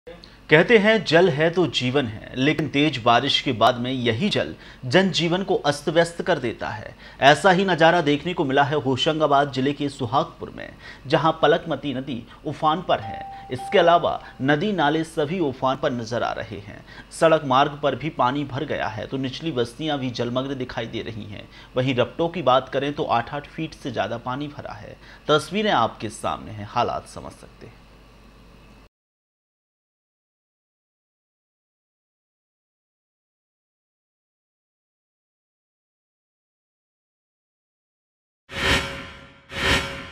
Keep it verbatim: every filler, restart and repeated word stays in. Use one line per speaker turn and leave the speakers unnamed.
कहते हैं जल है तो जीवन है, लेकिन तेज बारिश के बाद में यही जल जनजीवन को अस्त व्यस्त कर देता है। ऐसा ही नजारा देखने को मिला है होशंगाबाद जिले के सुहागपुर में, जहां पलकमती नदी उफान पर है। इसके अलावा नदी नाले सभी उफान पर नजर आ रहे हैं। सड़क मार्ग पर भी पानी भर गया है तो निचली बस्तियां भी जलमग्न दिखाई दे रही हैं। वहीं रपटों की बात करें तो आठ आठ फीट से ज्यादा पानी भरा है। तस्वीरें आपके सामने हैं, हालात समझ सकते हैं।